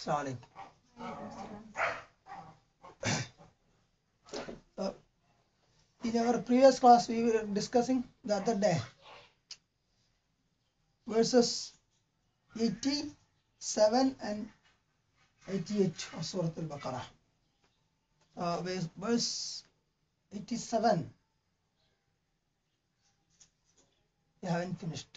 Assalamu alaikum. In our previous class, we were discussing the other day verses 87 and 88 of Surah Al-Baqarah. Verse 87, we haven't finished.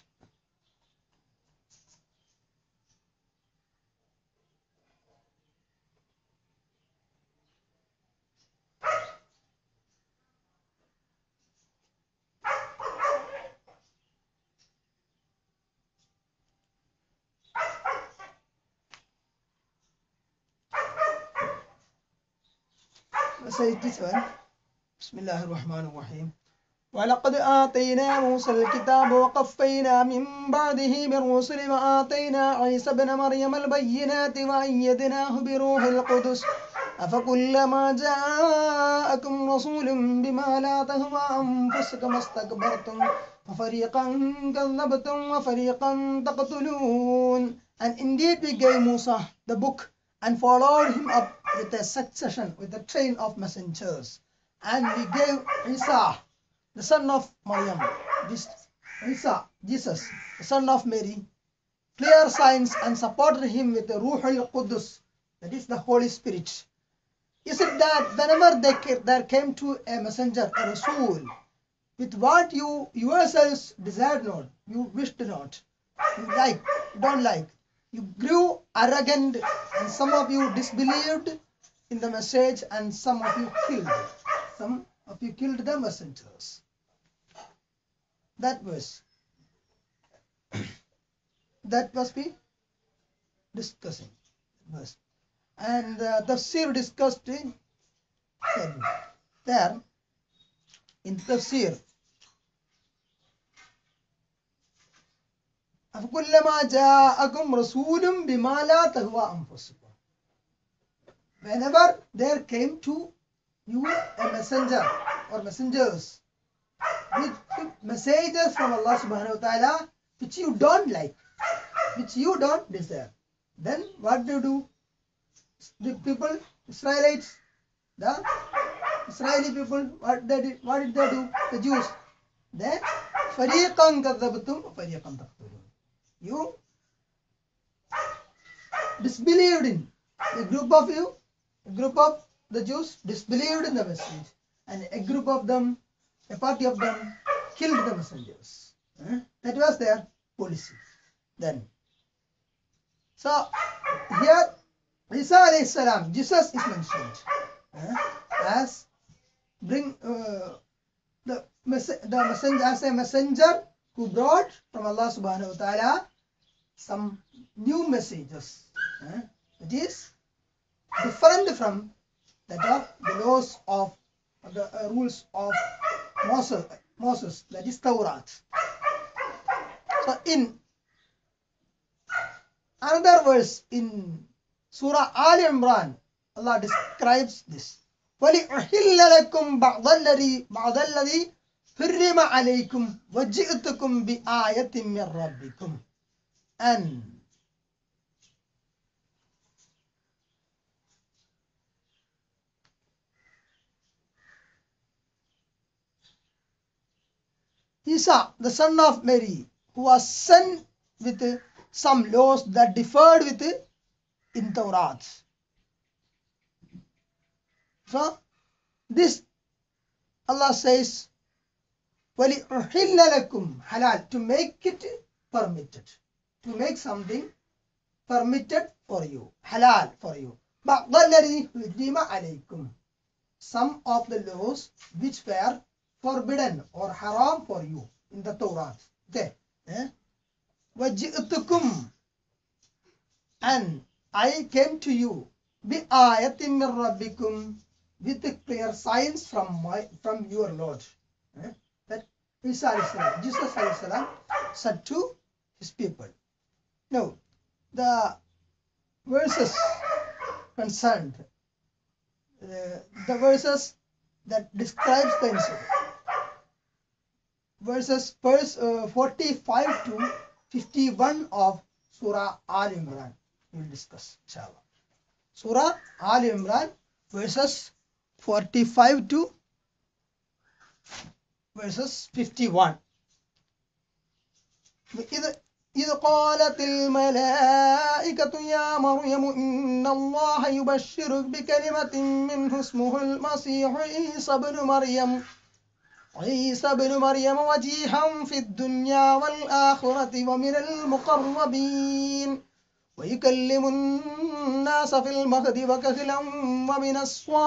Verse 87, Bismillah ar-Rahman ar-Rahim. وَلَقَدْ آتَيْنَا مُوسَى الْكِتَابَ وَقَفَّيْنَا مِنْ بَعْدِهِ بِالرُّسُلِ وَآتَيْنَا عِيسَى ابْنَ مَرْيَمَ الْبَيِّنَاتِ وَأَيَّدْنَاهُ بِرُوحِ الْقُدُسِ أَفَكُلَّمَا جَاءَكُمْ رَسُولٌ بِمَا لَا تَهْوَى أَنفُسُكُمُ اسْتَكْبَرْتُمْ فَفَرِيقًا كَذَّبْتُمْ وَفَرِيقًا تَقْتُلُونَ. And indeed we gave Musa the book and followed him up with a succession, with a train of messengers. And we gave Isa, the son of Maryam, Jesus, the son of Mary, clear signs and supported him with the Ruhul Qudus, that is the Holy Spirit. Is it that whenever there came to a messenger, a Rasul, with what you yourselves desired not, you wished not, you don't like, you grew arrogant, and some of you disbelieved in the message, and some of you killed the messengers. That verse. That must be discussing verse. And Tafsir discussed in there in Tafsir. أَفَكُلَّمَا جَاءَكُمْ رَسُولٌ بِمَا لَا تَهْوَى أَنفُسُكُمْ. Whenever there came to you a messenger or messengers with messages from Allah subhanahu wa ta'ala which you don't like, which you don't desire, then what do? The people, Israelites, the Israeli people, what did they do? The Jews, they فَرِيقًا كَذَّبْتُمْ وَفَرِيقًا تَقْتُلُونَ. You disbelieved in a group of the Jews disbelieved in the message, and a group of them, a party of them, killed the messengers. That was their policy then. So here Isa alayhi salam, Jesus is mentioned as the messenger, as a messenger who brought from Allah subhanahu wa ta'ala some new messages. It is different from that of the laws of the rules of Moses, that is Tawrat. So in another verse in Surah Al Imran, Allah describes this. وَلِأُحِلَّ لَكُمْ بَعْضَ الَّذِي حُرِّمَ عَلَيْكُمْ وَجِئْتُكُمْ بِآيَةٍ مِّن رَبِّكُمْ. And Isa, the son of Mary, who was sent with some laws that differed with in Tawrat. So this Allah says, وَلِأُحِلَّ لَكُمْ halal, to make it permitted, to make something permitted for you, halal for you. بَعْضَ الَّذِي حُرِّمَ عَلَيْكُمْ, some of the laws which were forbidden or haram for you in the Torah. Okay. وَجِئْتُكُمْ, and I came to you بِآيَةٍ مِّن رَبِّكُمْ, with clear signs from your Lord. That Isa alayhi salam, Jesus alayhi salam said to his people. Now the verses concerned, the verses that describes the incident, verse 45 to 51 of Surah Al Imran, we will discuss inshallah. Surah Al Imran verses 45 to verses 51. إذ قالت الملائكة يا مريم إن الله يبشرك بكلمة منه اسمه المسيح عيسى بن مريم وجيها في الدنيا والآخرة ومن المقربين ويكلم الناس في المهد وكهلا ومن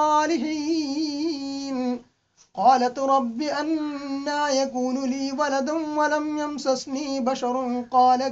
الصالحين قالت رب أنى يكون لي ولد ولم يمسسني بشر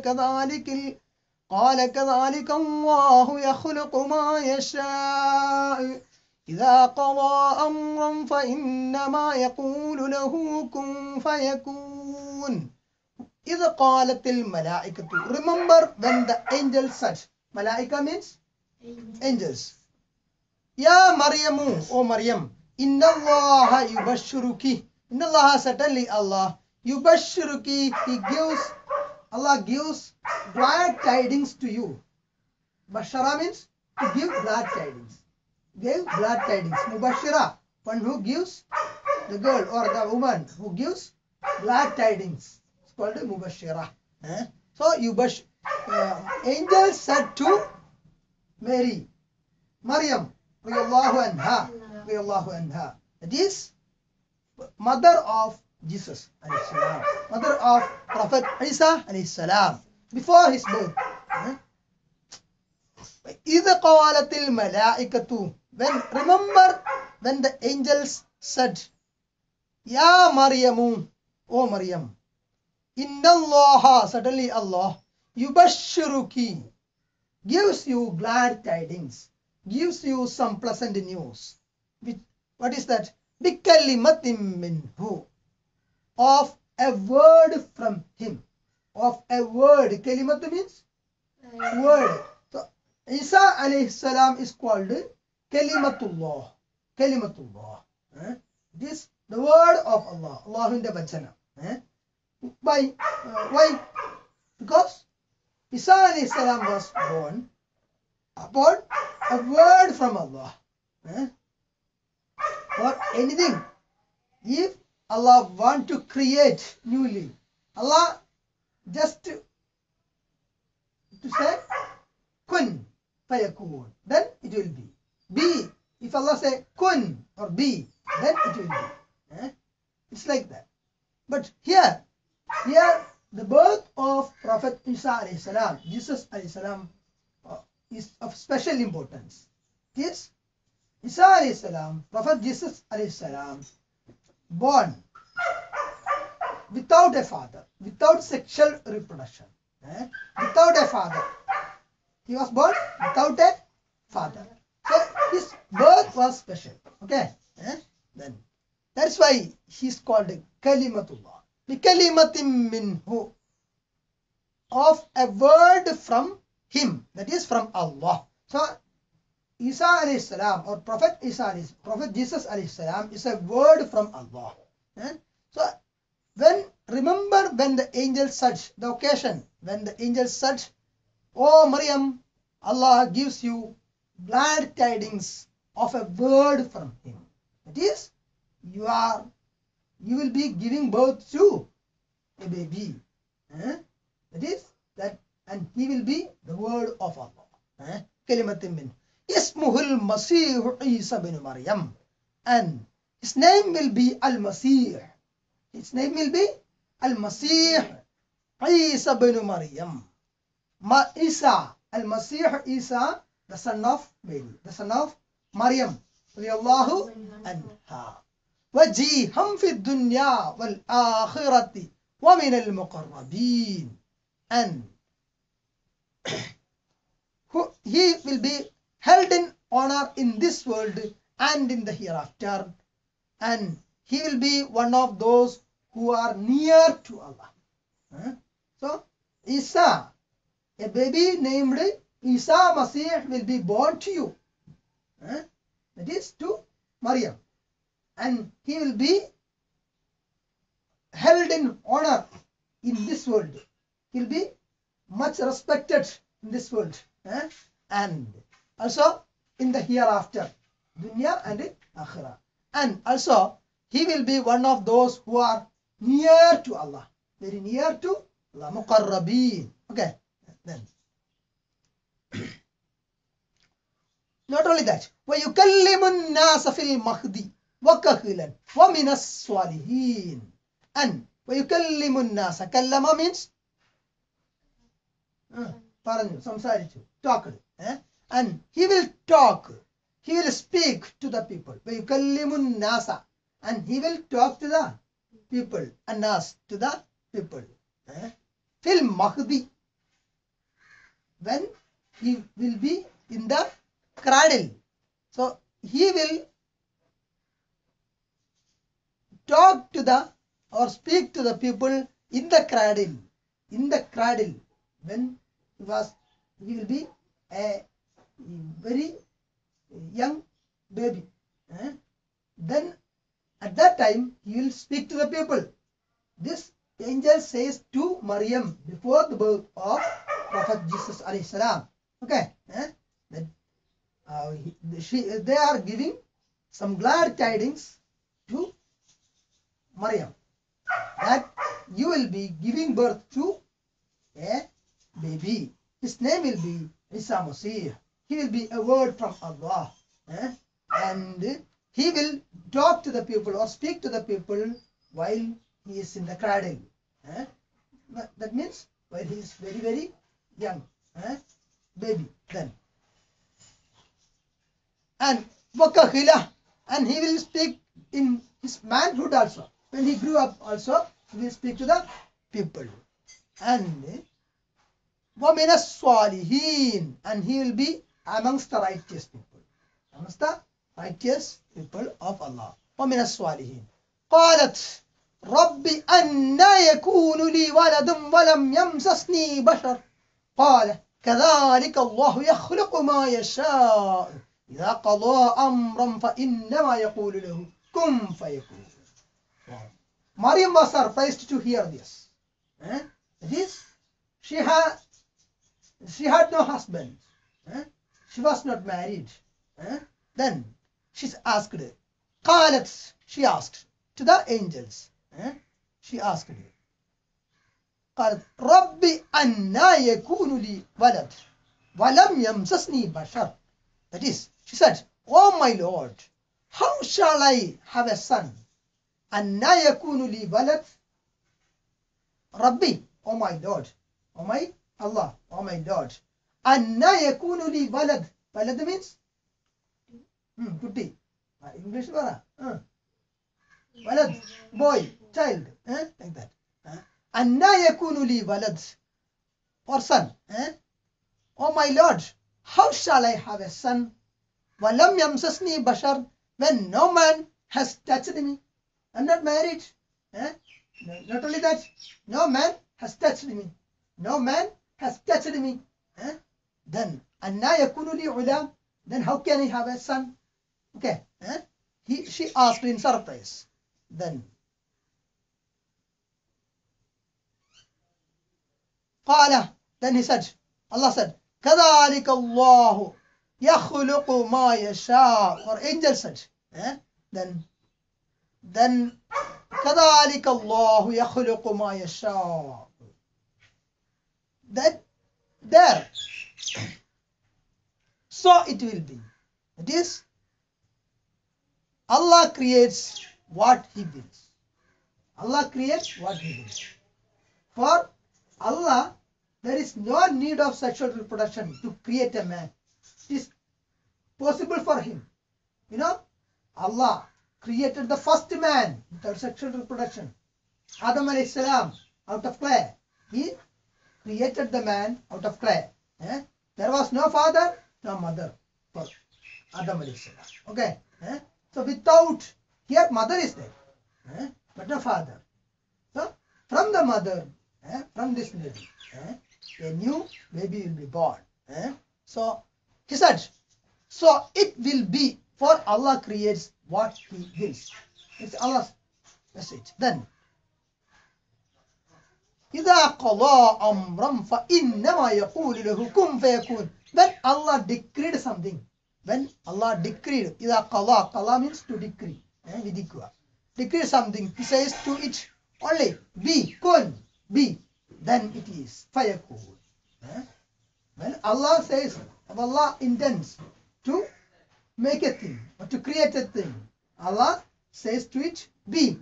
قال كذلك الله يخلق ما يشاء إذا قضى أمرا فإنما يقول له كن فيكون. إذ قالت الملائكة. Remember when the angel said, Malaika means angels. Ya Maryamu, O Maryam, Inna Allah yubashshiruki. Inna Allah, certainly Allah, yubashshiruki, Allah gives glad tidings to you. Bashara means to give glad tidings. Give glad tidings. Mubashira, one who gives, the girl or the woman who gives glad tidings. It's called a mubashira. So angel said to Mary, Maryam, anha, that is mother of Jesus, mother of Prophet Isa, before his birth. إِذْ قَالَتِ الْمَلَائِكَةُ. Remember when the angels said, Ya Maryamu, O Maryam, Inna Allah, certainly Allah, yubashshiruki, gives you glad tidings, gives you some pleasant news. What is that? Bikalimatim minhu, of a word from him. Of a word. Kalimatu means word. So Isa alayhi salam is called Kalimatullah. Kalimatullah. This the word of Allah. Allahunde Vachana. Why? Because Isa alayhi salam was born upon a word from Allah. For anything, if Allah want to create newly, Allah just to say kun fayakun, then it will be. Be, if Allah say kun or be, then it will be. It's like that. But here the birth of Prophet Isa alayhi salam, Jesus alayhi salam, is of special importance. Yes, Isa alayhi salam, Prophet Jesus alayhi salam, born without a father, without sexual reproduction, without a father. He was born without a father. So his birth was special. Okay. Then that's why he's called Kalimatullah. Bikalimatim minhu, of a word from him, that is from Allah. So Isa alayhi salam, or Prophet Jesus alayhi salam, is a word from Allah. So remember when the angel said, the occasion when the angel said, O Maryam, Allah gives you glad tidings of a word from him. That is, you will be giving birth to a baby. That is that, and he will be the word of Allah. Kalimatin min Ismuhul Masih Isa bin Maryam, and his name will be Al-Masih. His name will be Al-Masih Isa bin Maryam. Isa, Al-Masih Isa, the son of Mary, the son of Maryam, radiyallahu anha. وَجِيهًا فِي الدُّنْيَا وَالْآخِرَةِ وَمِنَ الْمُقَرَّبِينَ. And he will be held in honor in this world and in the hereafter, and he will be one of those who are near to Allah. So Isa, a baby named Isa Masih, will be born to you. That is to Maryam, and he will be held in honor in this world. He will be much respected in this world. And also in the hereafter, dunya and akhirah. And also, he will be one of those who are near to Allah, very near to Allah, muqarrabeen. Okay, then. Not only that, وَيُكَلِّمُ النَّاسَ فِي الْمَهْدِ وَكَهْلًا وَمِنَ الصَّالِحِينَ. And وَيُكَلِّمُ النَّاسَ, kallama means പറഞ്ഞു, സംസാരിച്ചു, talked. And he will talk, he will speak to the people. وَيُكَلِّمُ النَّاسَ, and he will talk to the people, الناس, to the people. فِي الْمَهْدِ, when he will be in the cradle. So he will talk to the or speak to the people in the cradle. In the cradle, when he will be a very young baby. Then at that time he will speak to the people. This angel says to Maryam before the birth of Prophet Jesus alayhi salam. Okay. They are giving some glad tidings to Maryam that you will be giving birth to a baby. His name will be Isa Masih. He will be a word from Allah. And he will talk to the people or speak to the people while he is in the cradle. That means while he is very, very young. Baby then. And وَكَهِلَةً, and he will speak in his manhood also. When he grew up also, he will speak to the people. And وَمِنَ الصَّالِحِينَ, and he will be amongst the righteous people. Amongst the righteous people of Allah. وَمِنَ الصَّالِحِينَ. قالت رب أَنَّى يكون لي ولد ولم يمسسني بشر قال كذلك الله يخلق ما يشاء إذا قضى أمرا فإنما يقول له كن فيكون. Maryam was surprised to hear this. That is, she had no husband. She was not married. Then she asked, قالت, she asked to the angels. She asked, قالت ربي أنى يكون لي ولد ولم يمسسني بشر. That is, she said, oh my Lord, how shall I have a son? أنى يكون لي ولد. Rabbi, oh my Lord, oh my Allah, oh my Lord. أنى يكون لي ولد. ولد means kutti. English bara. Walad, boy, child, like that. أنى يكون لي ولد, or son. Oh my Lord, how shall I have a son? وَلَمْ يَمْسَسْنِي بَشَرٌ, when no man has touched me. I'm not married. Not only that, no man has touched me. No man has touched me. Then, أَنَّى يَكُونُ لِي غُلَامٌ, then how can I have a son? Okay. She asked in surprise. Then, قال, then he said, Allah said, كذلك الله يخلق ما يشاء, or angel said. Then كذلك الله يخلق ما يشاء. That there. So it will be. It is, Allah creates what He wills. Allah creates what He wills. For Allah, there is no need of sexual reproduction to create a man. It is possible for Him. You know, Allah created the first man without sexual reproduction. Adam alayhi salam, out of clay. He created the man out of clay. There was no father, no mother for Adam alayhi salam. Okay. So without, here mother is there, but no father. So from the mother, from this baby, a new baby will be born. So he said, so it will be, for Allah creates what He wills. It's Allah's message. Then, إِذَا قَضَى أَمْرًا فَإِنَّمَا يَقُولُ لَهُ كُنْ فَيَكُونُ. When Allah decreed something, when Allah decreed, إذا قضى, qala means to decree, vidikwa. Decree something, he says to it only, be, kun, be, then it is, fayakun. When Allah says, Allah intends to make a thing, or to create a thing, Allah says to it, be.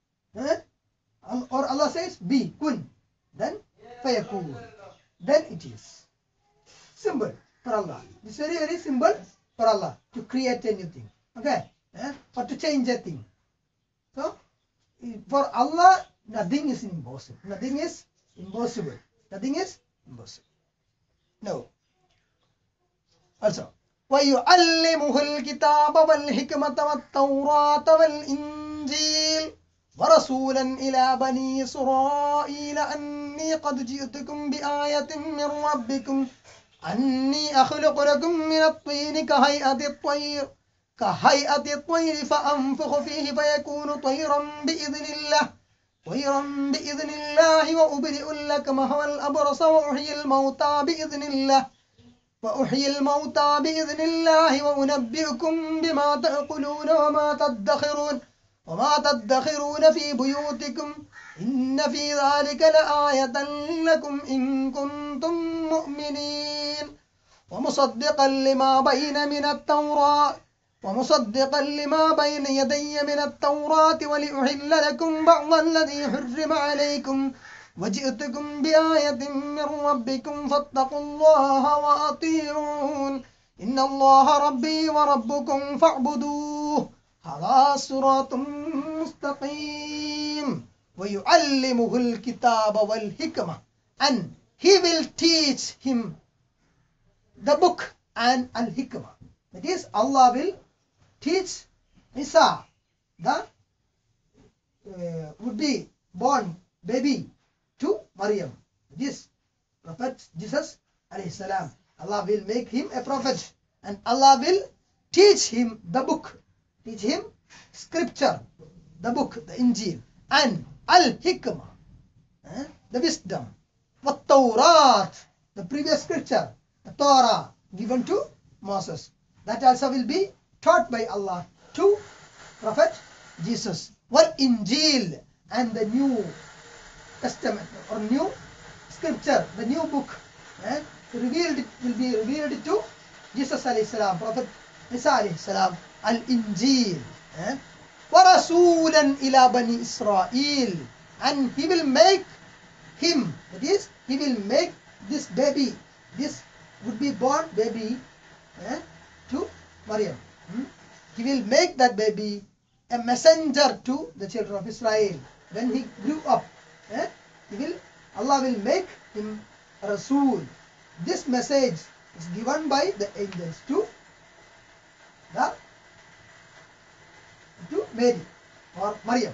Or Allah says, be, kun, then fayakun, then it is. Simple for Allah. It's very, very simple for Allah to create a new thing. Okay? Or to change a thing. So, for Allah, nothing is impossible. Nothing is impossible. Nothing is impossible. No. Also, وَيُعَلِّمُهُ الْكِتَابَ وَالْحِكْمَةَ وَالتَّوْرَاةَ وَالْإِنْجِيلَ وَرَسُولًا إِلَى بَنِي إِسْرَائِيلَ أَنِّي قَدْ جِئْتُكُمْ بِآيَةٍ مِّن رَّبِّكُمْ أَنِّي أَخْلُقُ لَكُم مِّنَ الطِّينِ كهيئة الطير فأنفخ فيه فيكون طيرا بإذن الله وأبرئ الأكمه والأبرص وأحيي الموتى بإذن الله وأنبئكم بما تأكلون وما تدخرون في بيوتكم إن في ذلك لآية لكم إن كنتم مؤمنين ومصدقا لما بين يدي من التوراة ولأحل لكم بعض الذي حرم عليكم وجئتكم بآية من ربكم فاتقوا الله وأطيعون إن الله ربي وربكم فاعبدوه هذا صراط مستقيم ويعلمه الكتاب والحكمة, and he will teach him the book and al-hikmah. That is, Allah will teach Isa, the would be born baby, to Maryam. This Prophet Jesus alayhi salam. Allah will make him a prophet, and Allah will teach him the book, teach him scripture, the book, the Injil, and al-hikmah, the wisdom, what Tawrat, the previous scripture, the Torah given to Moses, that also will be taught by Allah to Prophet Jesus. What Injil, and the New Testament or new scripture, the new book, will be revealed to Jesus alayhi salam, Prophet Isa alayhi salam, al-Injil. وَرَسُولًا إِلَى بَنِي إِسْرَائِيلَ, and he will make him, that is, he will make this baby, this would be born baby, to Maryam. He will make that baby a messenger to the children of Israel. When he grew up, Allah will make him a Rasul. This message is given by the angels to Mary or Maryam,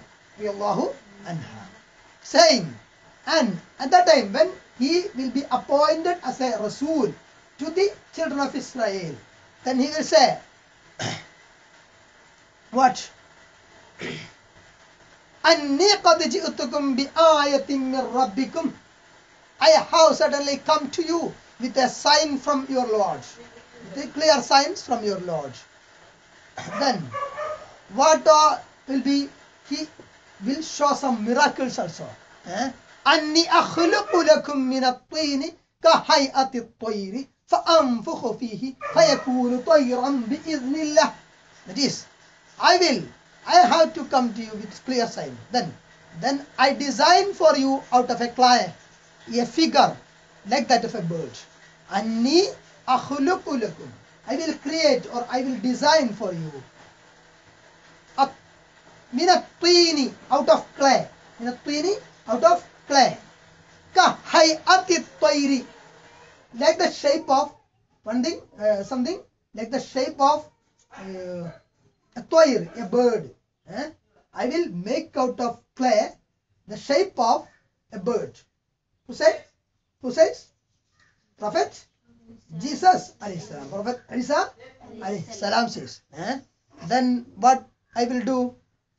saying, and at that time when he will be appointed as a Rasul to the children of Israel, then he will say, what? أَنِّي قَدْ جِئْتُكُمْ بِآيَةٍ مِّن رَبِّكُمْ, I have suddenly come to you with a sign from your Lord, with a clear signs from your Lord. Then what will be? He will show some miracles also. أَنِّي أَخْلُقُ لَكُم مِّنَ الطِّينِ كَهَيْئَةِ الطَّيْرِ فَأَنفُخُ فِيهِ فَيَكُونُ طَيْرًا بِإِذْنِ اللَّهِ. That is, I have to come to you with clear sign. Then I design for you out of a clay a figure like that of a bird. Anni akhluqu lakum, I will create or I will design for you min at-tini, out of clay, min at-tini, out of clay, ka hay'ati at-tayri, like the shape of something like the shape of a toir, a bird. I will make out of clay the shape of a bird. Who says? Prophet Jesus alayhi salam. Prophet Isa alayhi salam says. Then what I will do?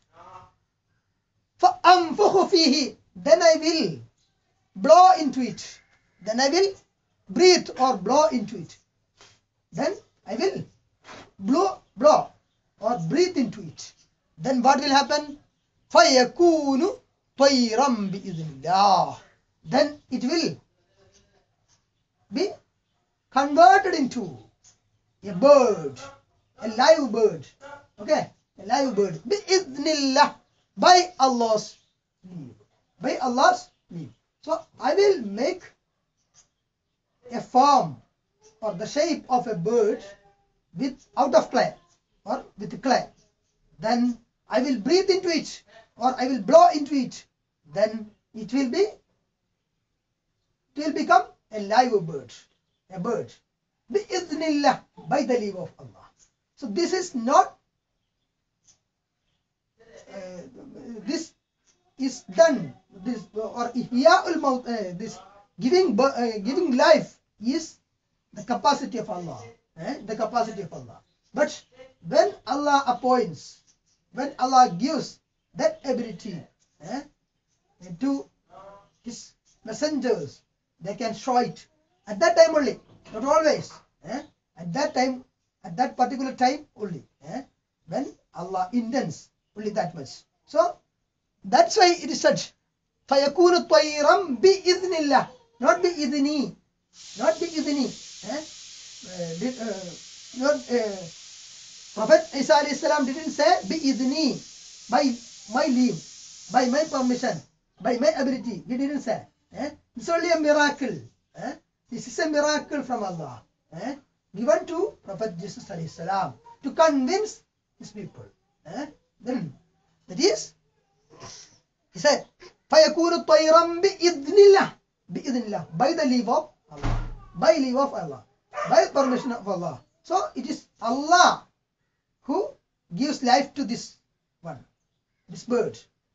فَأَنفُخُ فِيهِ, then I will blow into it. Then I will breathe or blow into it. Then I will blow or breathe into it, then what will happen? فَيَكُونُ طَيْرًا بِإِذْنِ اللَّهِ. Then it will be converted into a bird, a live bird. Okay, a live bird. بِإِذْنِ by Allah's leave. By Allah's leave. So I will make a form or the shape of a bird out of clay or with clay. Then I will breathe into it or I will blow into it. Then it will become a live bird. A bird. بِإِذْنِ by the leave of Allah. So this is not this is done, this or ihya'ul maut, this giving life is the capacity of Allah, the capacity of Allah. But when Allah appoints, when Allah gives that ability to His messengers, they can show it at that time only, not always. At that time, at that particular time only, when Allah intends, only that much. So that's why it is said, فَيَكُونُ طَيْرًا بِإِذْنِ اللَّهِ, not بِإِذْنِي, not بِإِذْنِي. Prophet Isa alayhi salam didn't say بِإِذْنِي, by my leave, by my permission, by my ability. He didn't say. It's only a miracle. This is a miracle from Allah, given to Prophet Jesus alayhi salam to convince his people. Then that is, he said, فَيَكُونُ طَيْرًا بِإِذْنِ اللَّهِ, بِإِذْنِ اللَّهِ, by the leave of Allah, by leave of Allah, by permission of Allah. So it is Allah who gives life to this one, this bird.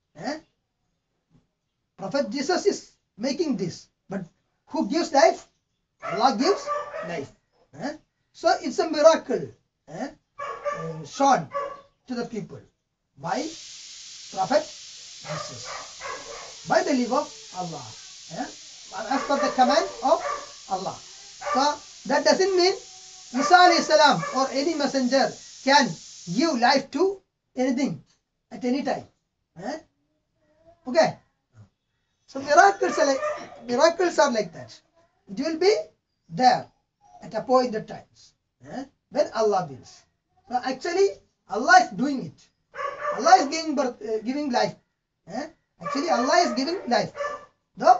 Prophet Jesus is making this, but who gives life? Allah gives life. So it's a miracle shown to the people by Prophet Jesus, by the leave of Allah, as per the command of Allah. So that doesn't mean Isa alayhi salam or any messenger can give life to anything at any time. Okay. So miracles are like that. It will be there at appointed times, when Allah wills. So actually Allah is doing it. Allah is giving life. Actually Allah is giving life. Though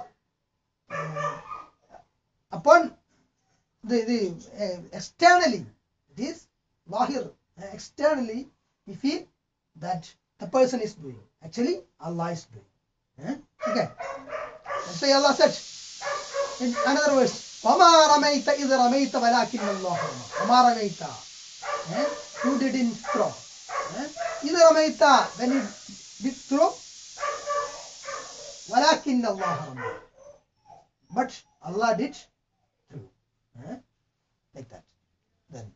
upon the externally, this lahir, externally we feel that the person is doing. Actually Allah is doing. Okay. That's why Allah said in another verse, وَمَا رَمَيْتَ إِذْ رَمَيْتَ وَلَكِنَّ اللَّهَ رَمَى. وَمَا رَمَيْتَ, you didn't throw. إِذْ رَمَيْتَ, when you did throw, وَلَكِنَّ اللَّهَ رَمَى, but Allah did throw. Like that. Then,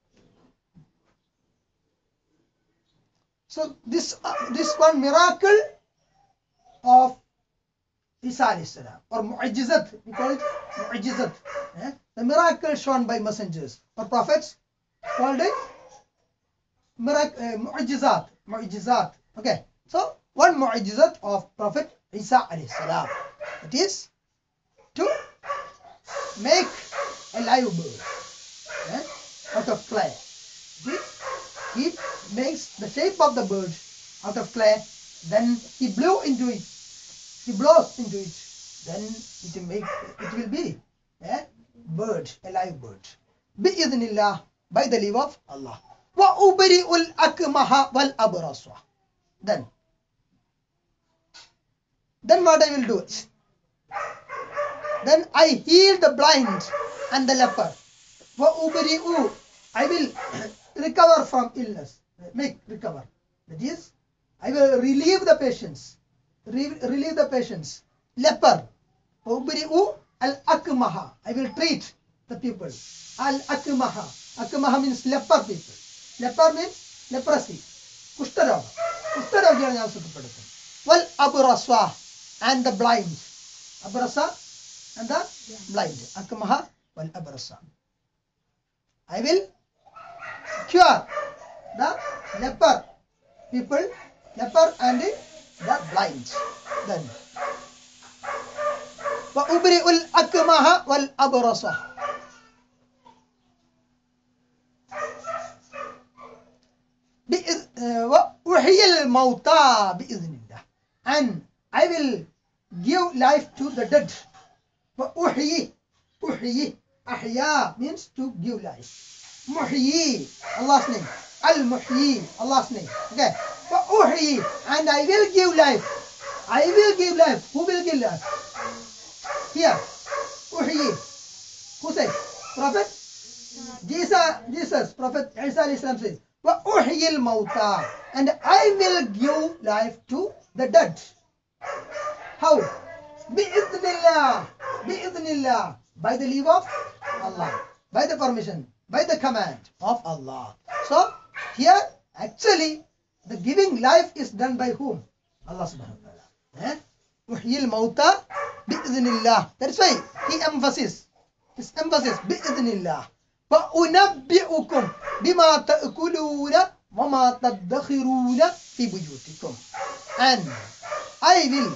so this one miracle of Isa alayhi salam, or mu'ajizat, we call it mu'ajizat, the miracle shown by messengers or prophets, called it mu'ajizat. Okay, so one mu'ajizat of Prophet Isa alayhi salam, it is to make a live bird out of clay. He makes the shape of the bird out of clay, then he blows into it, then it will be a bird, a live bird. بِإِذْنِ, by the leave of Allah. وَأُبْرِئُ الْأَكْمَهَ وَالْأَبْرَصَ. Then what I will do is, then I heal the blind and the leper. وَأُبْرِئُ, I will recover from illness, recover. That is, I will relieve the patients. Leper. وَأُبْرِئُ الْأَكْمَهَ, I will treat the people. Al-Akmaha. Akmaha means leper people. Leper means leprosy. Kushtarogiയാണ് ഞാൻ സുഖപ്പെടുത്തും. Wal abrasa, and the blind. Abrasa and the blind. Akmaha wal abrasa. I will cure the leper people, leper and the blind. Then وأبرئ الأكمه والأبرص وأحيي الموتى بإذن الله, and I will give life to the dead. وأحيي, أحيا means to give life. محيي, Allah's name. Al-Muhyi, Allah's name. Okay. وأحيي, and I will give life. I will give life. Who will give life? Here. Uhyi. Who says? Prophet? Jesus. Prophet Isa alayhi salam says, وَأُحْيِي الْمَوْتَى, and I will give life to the dead. How? بِإِذْنِ اللَّهِ, by the leave of Allah, by the permission, by the command of Allah. So, here, actually, the giving life is done by whom? Allah subhanahu wa ta'ala. وَأُحْيِي الْمَوْتَى بِإِذْنِ اللَّهِ. That's why his emphasis, بِإِذْنِ اللَّهِ. وَأُنَبِّئُكُمْ بِمَا تَأْكُلُونَ وَمَا تَدَّخِرُونَ فِي بُيُوتِكُمْ, and I will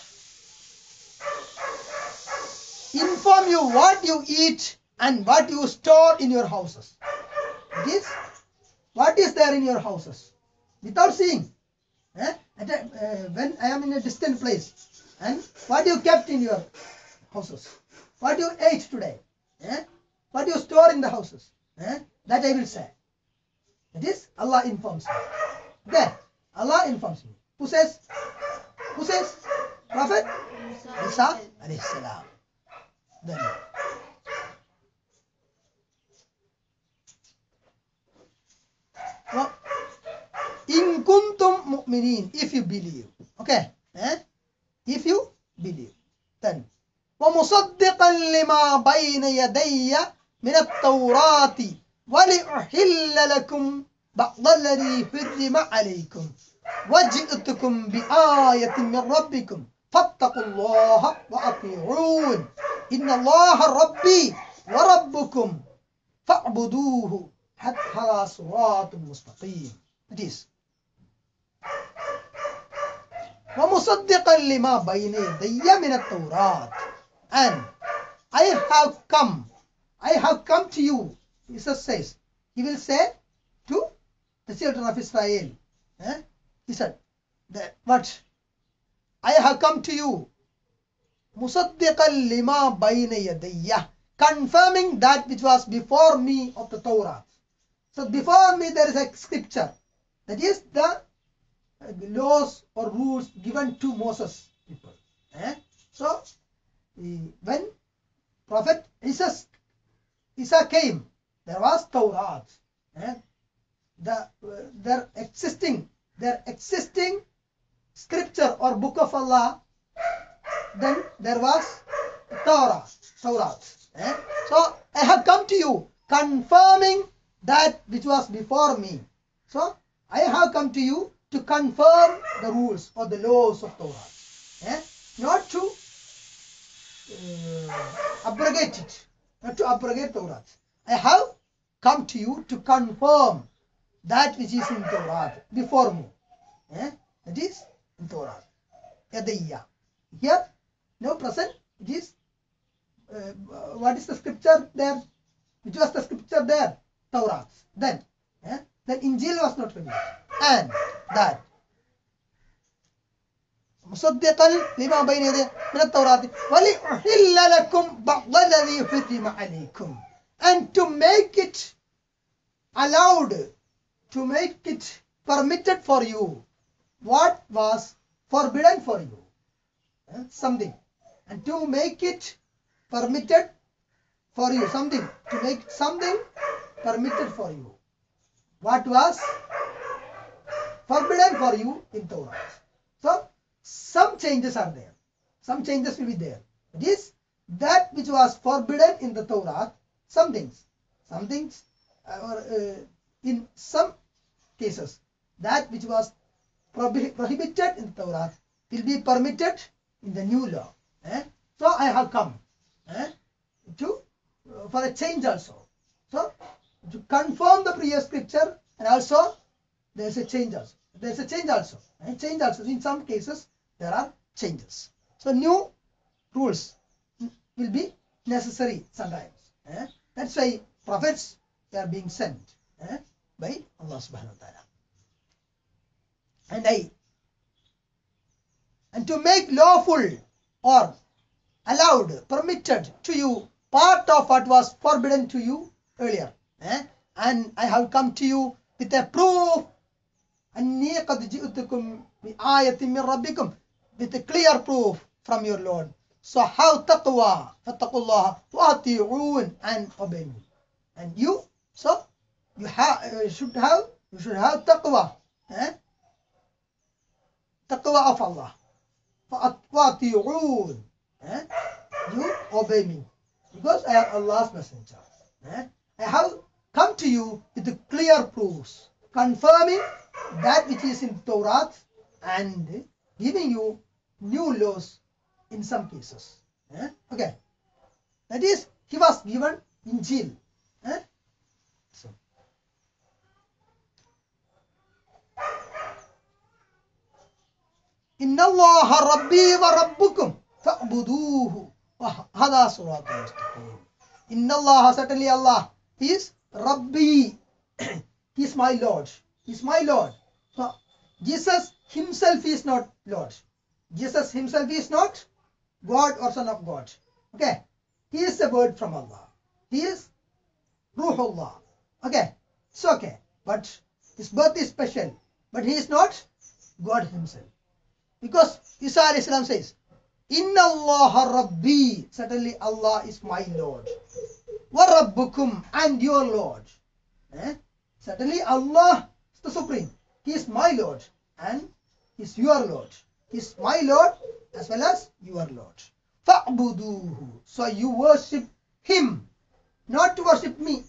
inform you what you eat and what you store in your houses. This, what is there in your houses without seeing. When I am in a distant place, and what you kept in your houses, what you ate today, what you store in the houses, that I will say. That is, Allah informs me. Then Allah informs me. Who says? Prophet Isa alayhi salam. Then in kuntum mu'minin, if you believe. Okay. If you believe. Then وَمُصَدِّقًا لِمَا بَيْنَ يَدَيَّ مِنَ التَّوْرَاةِ وَلِأُحِلَّ لَكُمْ بَعْضَ الَّذِي حُرِّمَ عَلَيْكُمْ وَجِئْتُكُمْ بِآيَةٍ مِّن رَبِّكُمْ فَاتَّقُوا اللَّهَ وَأَطِيعُونِ إِنَّ اللَّهَ رَبِّي وَرَبُّكُمْ فَاعْبُدُوهُ هَذَا صِرَاطٌ مُسْتَقِيمٌ. It is. وَمُصَدِّقًا لِمَا بَيْنَ يَدَيَّ مِنَ التَّوْرَاةِ, and I have come to you. Jesus says, he will say to the children of Israel, he said that what? I have come to you, مُصَدِّقًا لِمَا بَيْنَ يَدَيَّ, confirming that which was before me of the Torah. So before me there is a scripture, that is the laws or rules given to Moses people. So when Prophet Isa came, there was Torah. Their existing scripture or book of Allah. Then there was Torah. So I have come to you confirming that which was before me. So I have come to you to confirm the rules or the laws of Torah. Not to abrogate it, not to abrogate Torah. I have come to you to confirm that which is in Torah before me. That is in Torah. Yadayya. Here, now present, it is, what is the scripture there? Which was the scripture there? Torah. Then Injil was not revealed. And that مصدقا لما بين يديه من التوراة ولأحل لكم بعض الذي حرم عليكم, and to make it allowed, to make it permitted for you what was forbidden for you, something, and to make it permitted for you, something, to make something permitted for you what was forbidden for you in Torah. So some changes are there. Some changes will be there. It is that which was forbidden in the Torah, some things, in some cases, that which was prohibited in the Torah will be permitted in the new law. So I have come for a change also. So to confirm the previous scripture, and also there is a change also. There is a change also. Change also. In some cases there are changes. So new rules will be necessary sometimes. That's why prophets are being sent by Allah subhanahu wa ta'ala. And to make lawful or allowed, permitted to you part of what was forbidden to you earlier. And I have come to you with a proof. أني قد جئتكم بآية من ربكم, with a clear proof from your Lord. So have taqwa, فاتقوا الله وأطيعون, and obey me. And you should have taqwa, taqwa of Allah. وأطيعون, you obey me, because I am Allah's messenger. I have come to you with the clear proofs, confirming that which is in Torah and giving you new laws in some cases. Okay, that is, he was given Injil. So, Inna Allah Rabbi wa Rabbukum fa'buduhu wa hadha siratul mustaqim. Inna Allah, certainly Allah, is Rabbi. He is my Lord. He is my Lord. So Jesus himself is not Lord. Jesus himself is not God or Son of God. Okay. He is a word from Allah. He is Ruhullah. Okay. It's okay. But his birth is special. But he is not God himself. Because Isa alayhi salam says, Inna Allah Rabbi, certainly Allah is my Lord. Wa Rabbukum, and your Lord. Certainly Allah is the Supreme. He is my Lord and He is your Lord. He is my Lord as well as your Lord. Fa'buduhu, so you worship Him, not to worship me.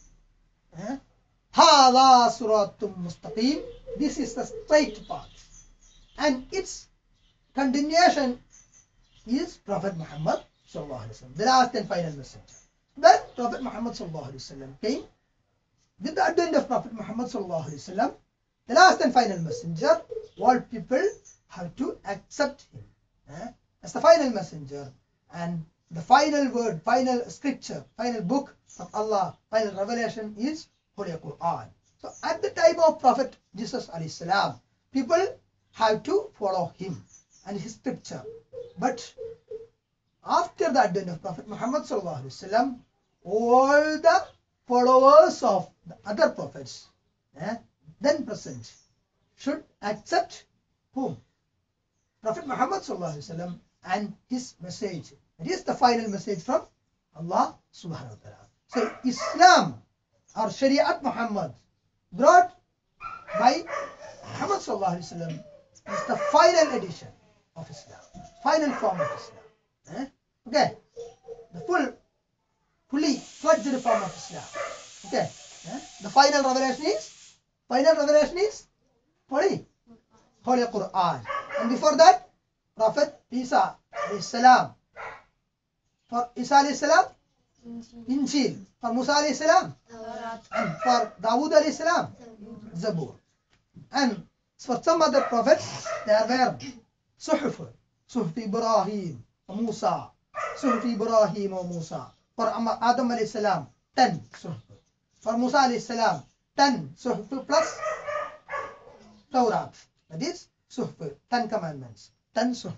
Hadha siratum mustaqim, this is the straight path. And its continuation is Prophet Muhammad sallallahu alaihi wasallam, the last and final messenger. When Prophet Muhammad sallallahu alaihi wasallam came, with the advent of Prophet Muhammad sallallahu alaihi wasallam, the last and final messenger, all people have to accept him as the final messenger, and the final word, final scripture, final book of Allah, final revelation is Holy Quran. So at the time of Prophet Jesus alayhi salam, people have to follow him and his scripture. But after the advent of Prophet Muhammad sallallahu alaihi wasallam, all the followers of the other prophets then present should accept whom? Prophet Muhammad sallallahu alaihi wasallam and his message. It is the final message from Allah subhanahu wa ta'ala. So Islam or Shariat Muhammad brought by Muhammad sallallahu alaihi wasallam is the final edition of Islam, final form of Islam. Okay, the fully fledged form of Islam. Okay, the final revelation is Holy Quran. And before that, Prophet Isa alayhi salam. For Isa alayhi salam, Injil. For Musa alayhi salam, and for Dawood alayhi salam, Zabur. And for some other prophets, there were Suhuf Ibrahim wa Musa. Suhuf Ibrahim wa Musa. For Adam alayhi salam, 10 Suhuf. For Musa alayhi salam, 10 Suhuf plus Tawrat. That is Suhuf, 10 commandments, 10 Suhuf.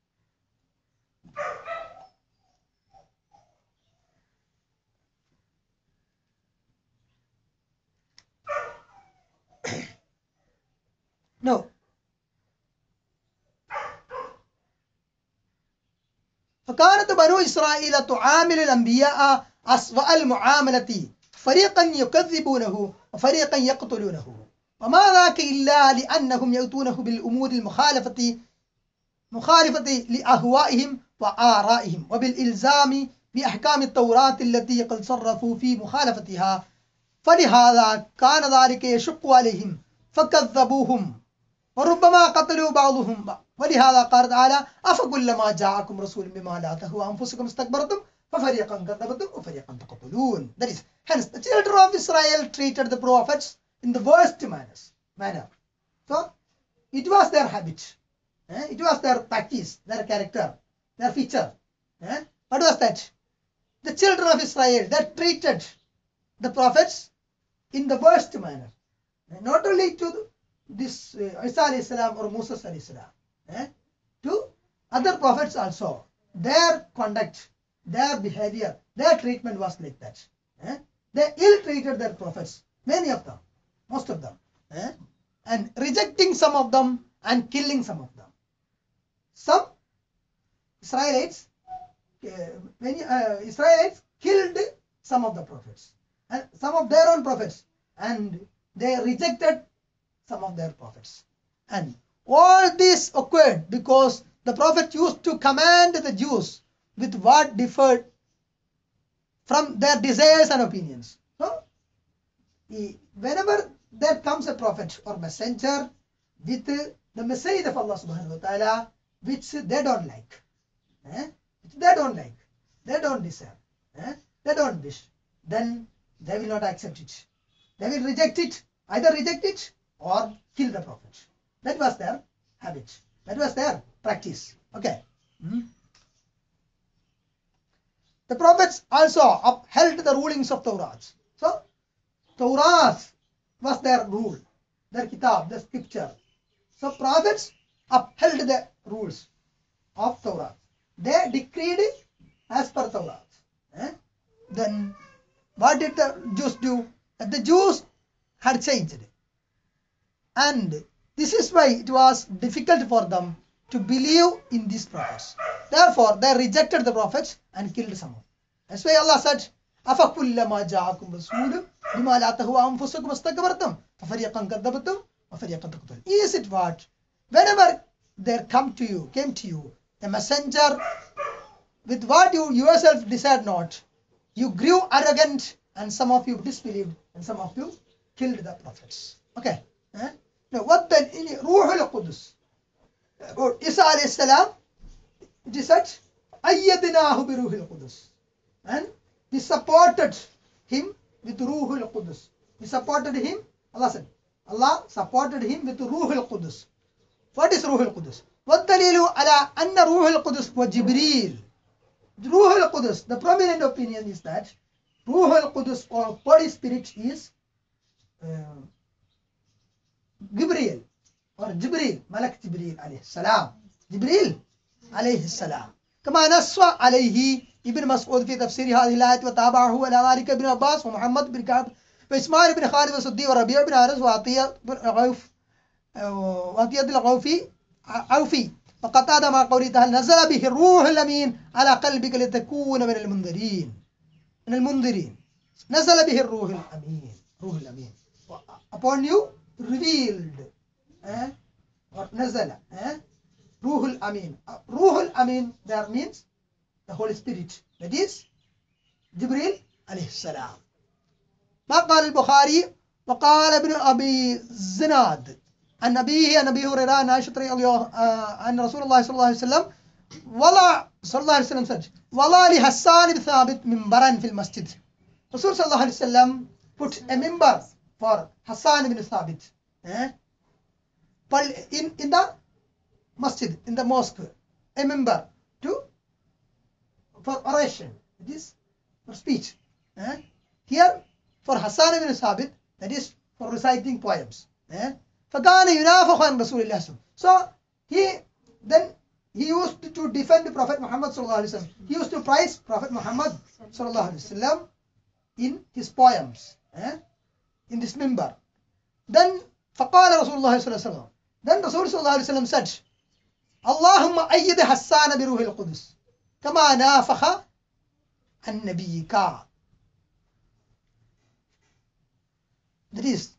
No. فكانت بنو إسرائيل تعامل الأنبياء أسوأ المعاملة، فريقا يكذبونه وفريقا يقتلونه، وما ذاك إلا لأنهم يأتونه بالأمور مخالفة لأهوائهم وآرائهم، وبالإلزام بأحكام التوراة التي قد صرفوا في مخالفتها، فلهذا كان ذلك يشق عليهم فكذبوهم وربما قتلوا بعضهم. ولهذا قال تعالى: أفكلما جاءكم رسول بما لا تهوى أنفسكم استكبرتم ففريقا كذبتم وفريقا تقتلون. That is, Hence, the children of Israel treated the prophets in the worst manner. So, it was their habit. It was their practice, their character, their feature. What was that? The children of Israel, they treated the prophets in the worst manner. Not only to this Isa alayhi salam or Musa alayhi salam, to other prophets also. Their conduct, their behavior, their treatment was like that. They ill-treated their prophets, many of them, most of them, and rejecting some of them and killing some of them. Some Israelites, many Israelites killed some of the prophets and some of their own prophets, and they rejected some of their prophets. And all this occurred because the prophet used to command the Jews with what differed from their desires and opinions. So, whenever there comes a prophet or messenger with the message of Allah subhanahu wa ta'ala, which they don't like, they don't deserve, they don't wish, then they will not accept it. They will reject it, either reject it or kill the prophet. That was their habit. That was their practice. Okay. The prophets also upheld the rulings of Torah. So, Torah was their rule, their kitab, their scripture. So, prophets upheld the rules of Torah. They decreed as per Torah. Then, what did the Jews do? The Jews had changed. And this is why it was difficult for them to believe in these prophets. Therefore, they rejected the prophets and killed some of them. That's why Allah said, أَفَكُلَّمَا جَاءَكُمْ رَسُولٌ بِمَا لَا تَهْوَى أَنفُسُكُمْ اسْتَكْبَرْتُمْ فَفَرِيقًا كَذَّبْتُمْ وَفَرِيقًا تَقْتُلُونَ. Is it what? Whenever there came to you a messenger with what you yourself desired not, you grew arrogant and some of you disbelieved and some of you killed the prophets. Okay. Now, what then? Ruh al-Qudus. About Isa alayhi salam, it is said, أَيَّدْنَاهُ بِرُوحِ الْقُدُسِ. And we supported him with Ruh al-Qudus. We supported him, Allah said, Allah supported him with Ruh al-Qudus. What is Ruh al-Qudus? وَالدَّلِيلُ عَلَىٰ أَنَّ رُوحَ الْقُدُسِ وَجِبْرِيلٌ. Ruh al-Qudus, the prominent opinion is that Ruh al-Qudus or Holy Spirit is Gabriel or Jibril, Malak Jibril alayhi salam. Jibril alayhi salam. كما نص عليه ابن مسعود في تفسير هذه الآية وتابعه على ذلك ابن عباس ومحمد بن كعب وإسماعيل بن خالد وسدي وربيع بن أنس وعطية الغوفي وقتادة مع قوله تعالى نزل به الروح الأمين على قلبك لتكون من المنذرين. نزل به الروح الأمين. Upon you revealed or نزل روح الأمين. روح الأمين there means the Holy Spirit, that is Jibril عليه السلام. ما قال البخاري وقال ابن أبي زناد عن أبيه عن أبي هريرة عن عائشة رضي الله عن رسول الله صلى الله عليه وسلم صلى الله عليه وسلم said ولا لحسان بن ثابت منبرا في المسجد. Rasul صلى الله عليه وسلم put a member for Hassan ibn Thabit in the masjid, in the mosque, a member for oration, it is for speech. Here for Hassan ibn Thabit, that is for reciting poems. فَكَانَ يُنَافَخُ عَنْ رَسُولِ اللَّهِ. So he used to defend Prophet Muhammad sallallahu alaihi wasallam. He used to praise Prophet Muhammad sallallahu alaihi wasallam in his poems, in this member. Then فَقَالَ رسول الله صلى الله عليه وسلم. Then Rasul sallallahu alaihi wasallam said, اللهم أيد حسان بروح القدس كما نافخ عن نبيك. That is,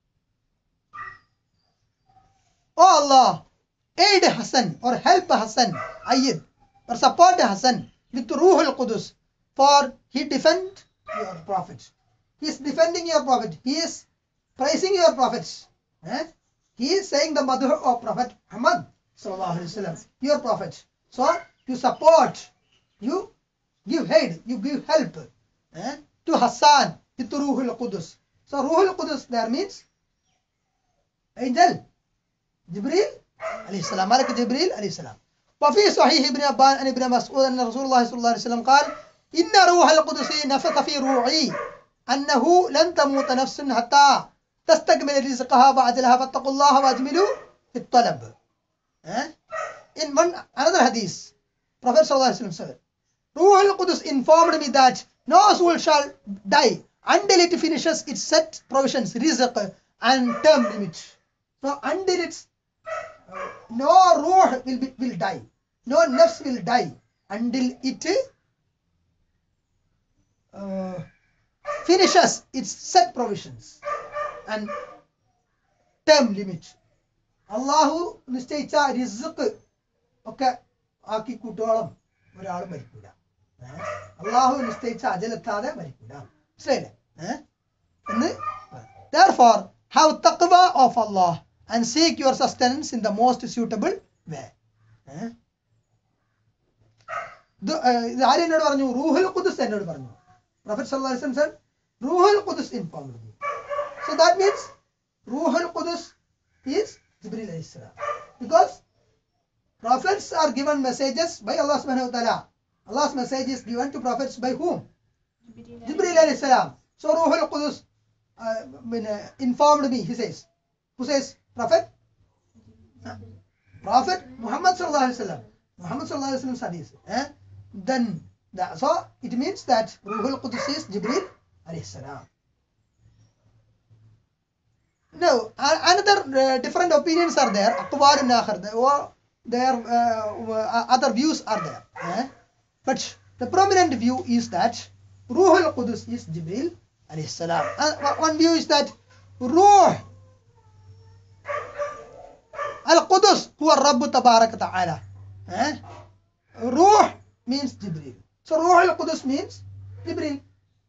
oh Allah, aid Hassan or help Hassan, aid or support Hassan with Ruh al-Qudus, for he defend your prophet. He is defending your prophet. He is praising your prophets. He is saying the mother of Prophet Muhammad sallallahu alaihi wasallam, your prophet. So you support, you give aid, you give help to Hassan with Ruhul Qudus. So Ruhul Qudus there means angel Jibril alayhi salam, Malak Jibril alayhi salam. وفي صحيح ابن أبان عن ابن مسعود أن رسول الله صلى الله عليه وسلم قال إن روح القدس نفث في روعي أنه لن تموت نفس حتى تستكمل رزقها وأجلها فاتقوا الله وأجملوا في الطلب. In another hadith, Prophet sallallahu alaihi wasallam said, Ruh al-Qudus informed me that no soul shall die until it finishes its set provisions, rizq and term limit. So until it's no ruh will die, no nafs will die until it finishes its set provisions and term limit. Allahu നിശ്ചയിച്ച റിസ്ക് ഒക്കെ ആക്കി കൂട്ടോളം ഒരാൾ മരിക്കൂല. അള്ളാഹു നിശ്ചയിച്ച അജലെത്താതെ മരിക്കൂല. മനസ്സിലായില്ലേ? Therefore have taqwa of Allah and seek your sustenance in the most suitable way. ഇത് ആര് എന്നോട് പറഞ്ഞു? റൂഹുൽ ഖുദ്സ് എന്നോട് പറഞ്ഞു. Prophet sallallahu alaihi wasallam said, Ruhul Qudus informed me. So that means Ruhul Qudus is Jibril alayhi salam. Because prophets are given messages by Allah subhanahu wa ta'ala. Allah's message is given to prophets by whom? Jibril alayhi salam. So Ruhul Qudus informed me, he says. Who says? Prophet? Prophet Muhammad sallallahu alaihi wasallam. Muhammad sallallahu alaihi wasallam hadith. Then so it means that Ruhul Qudus is Jibril alayhi salam. Now another different opinions are there. Aqwalun akhar, their other views are there. But the prominent view is that Ruhul Qudus is Jibril alayhi salam. One view is that Ruh al-Qudus huwa Rabb tabarak ta'ala. Ruh means Jibril. So Ruh al-Qudus means Jibril.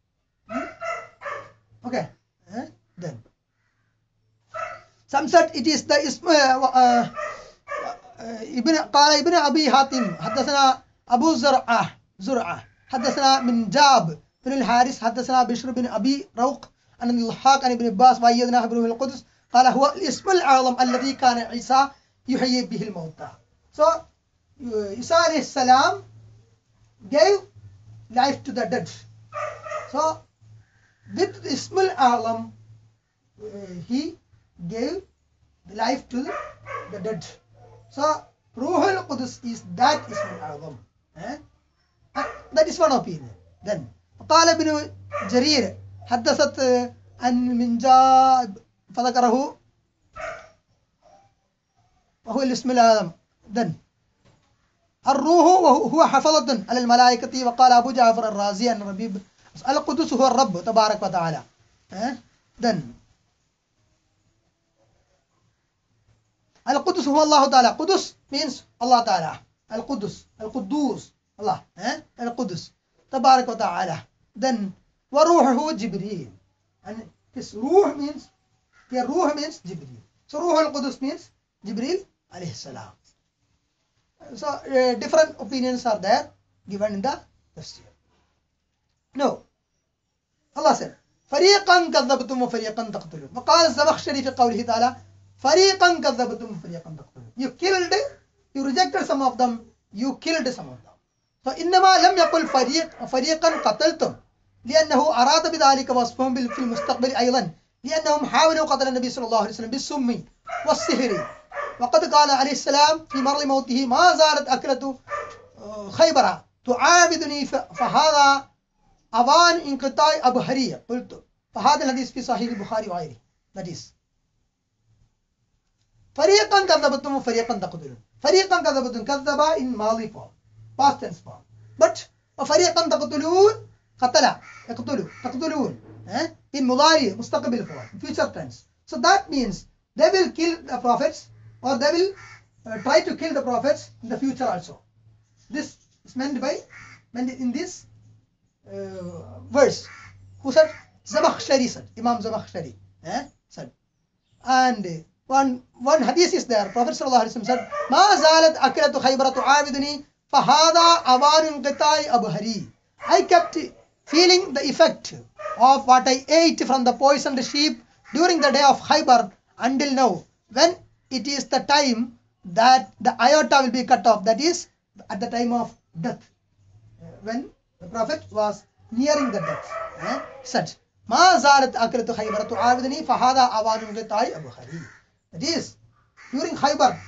Okay. Then some said it is the ism قال ابن أبي حاتم حدثنا أبو زرعة حدثنا من جاب بن الحارث حدثنا بشر بن أبي روق عن الضحاك عن ابن عباس وأيدناه بروح القدس قال هو الاسم الأعظم الذي كان عيسى يحيي به الموتى. So Isa alayhi salam gave life to the dead. So with Ismail Alam he gave life to the dead. So Ruhul Qudus is that Ismail Alam. That is one opinion. Then قال ابن جرير حدثت عن منجاب فذكره وهو الاسم الأعظم. Then الروح هو حفظة على الملائكة. وقال أبو جعفر الرازي أن ربيب القدس هو الرب تبارك وتعالى. Then القدس هو الله تعالى. قدس means Allah تعالى. القدس القدوس الله. القدس تبارك وتعالى. Then وروحه جبريل. And his روح means here روح means جبريل. So روح القدس means جبريل عليه السلام. So different opinions are there given in the tafsir. No. Allah said, فريقا كذبتم وفريقا تقتلون. وقال الزمخشري في قوله تعالى فريقا كذبتم وفريقا تقتلون. You killed, you rejected some of them, you killed some of them. فإنما لم يقل فريقا قتلتم لأنه أراد بذلك وصفهم في المستقبل أيضا لأنهم حاولوا قتل النبي صلى الله عليه وسلم بالسم والسحر. وقد قال عليه السلام في مرض موته ما زالت أكلة خيبر تعاودني فهذا أوان انقطاع أبهرية. قلت فهذا الحديث في صحيح البخاري وغيره. That is فريقا كذبتم وفريقا تقتلون. فريقا كذبتم كذب in ماضي form, past tense form. But وفريقا تقتلون قتل يقتلوا تقتلون in مضارع مستقبل form, future tense. So that means they will kill the prophets or they will try to kill the prophets in the future also. This is meant in this verse. Who said? Zamakhshari said. Imam Zamakhshari said. And one hadith is there. Prophet sallallahu alaihi wasallam said, "Ma zalat aklatu Khaybar tu'aviduni, fahada awan inqita'i abhari." I kept feeling the effect of what I ate from the poisoned sheep during the day of Khaybar until now, when it is the time that the iota will be cut off, that is at the time of death, when the Prophet was nearing the death, such ما زالت أكلة خيبر تعاودني فهذا أوان لطاي أبو خري. That is during Khaybar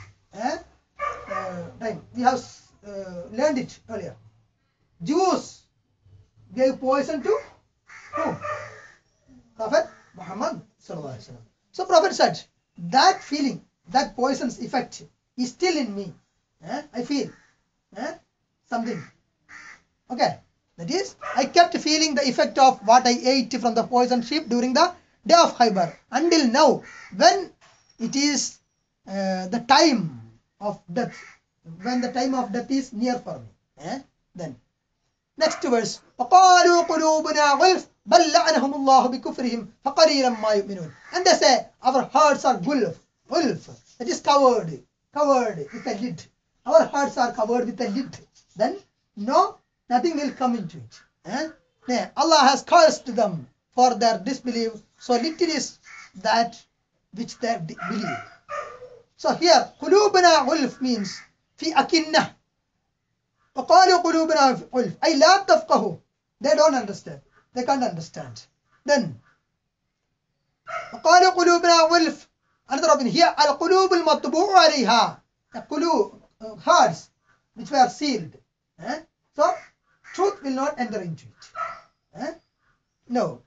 time, we have learned it earlier. Jews gave poison to who? Prophet Muhammad sallallahu alaihi wasallam. So Prophet said, that feeling, that poison's effect is still in me. I feel something. Okay, that is, I kept feeling the effect of what I ate from the poisoned sheep during the day of Khaybar until now, when it is the time of death, when the time of death is near for me. Then next verse, وَقَالُوا قُلُوبُنَا غُلْفٌ بَلْ لَعَنَهُمُ اللَّهُ بِكُفْرِهِمْ فَقَلِيلًا مَا يُؤْمِنُونَ. And they say, our hearts are gulf, that is covered with a lid. Our hearts are covered with a lid. Then nothing will come into it. Allah has cursed them for their disbelief. So little is that which they believe. So here, قُلُوبُنَا غُلْفٌ means في أكنة. وقالوا قلوبنا غلف أي لا تفقهوا. They don't understand. They can't understand. Then وقالوا قلوبنا غلف. Another opinion here, القلوب المطبوع عليها. The قلوب, hearts which were sealed. So truth will not enter into it. No.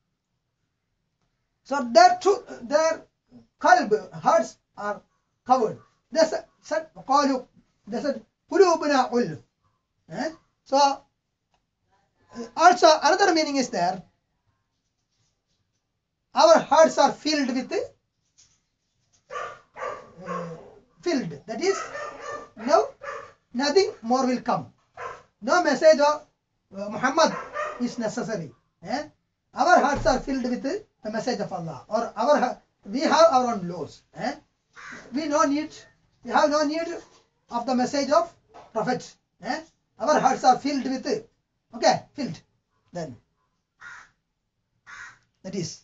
So their qalb, hearts are covered. They said قلوبنا غلف. So also another meaning is there, our hearts are filled with that is, no, nothing more will come. No message of Muhammad is necessary. Our hearts are filled with the message of Allah, or we have our own laws. We have no need of the message of Prophet. Our hearts are filled with it. Okay, filled. Then that is.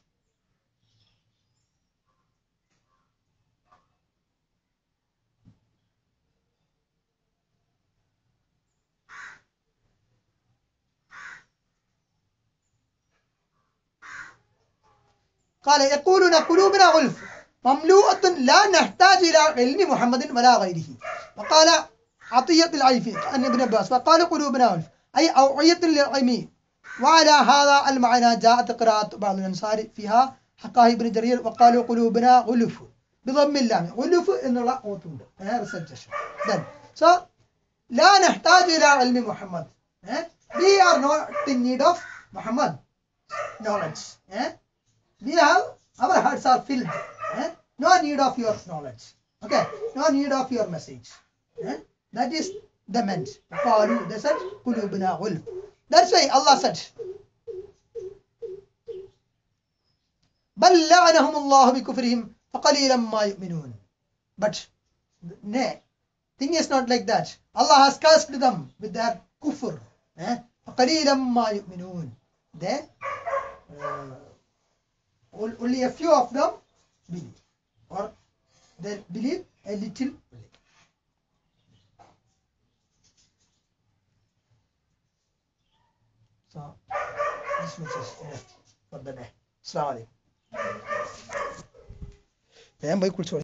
قال يقولون قلوبنا غلف مملوءة لا نحتاج إلى علم محمد ولا غيره. وقال عطية العيفي عن ابن عباس وقال قلوبنا غلف أي أوعية للعلم. وعلى هذا المعنى جاءت قراءة بعض الأنصار فيها حكاه ابن جرير وقالوا قلوبنا غلف بضم اللام. غلف إن الله أوتوند. Then so لا نحتاج إلى علم محمد. We are not in need of Muhammad knowledge. We have, our hearts are filled. No need of your knowledge. Okay, no need of your message. That is the meant. They said, قلوبنا غلف. That's why Allah said, بل لعنهم الله بكفرهم فقليلا ما يؤمنون. But nay, thing is not like that. Allah has cursed them with their kufr. فقليلا ما يؤمنون. They only a few of them believe, or they believe a little. So this much is enough for the day. Assalamu alaikum.